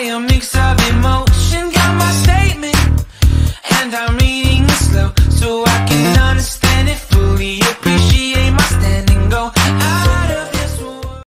a mix of emotion. Got my statement, and I'm reading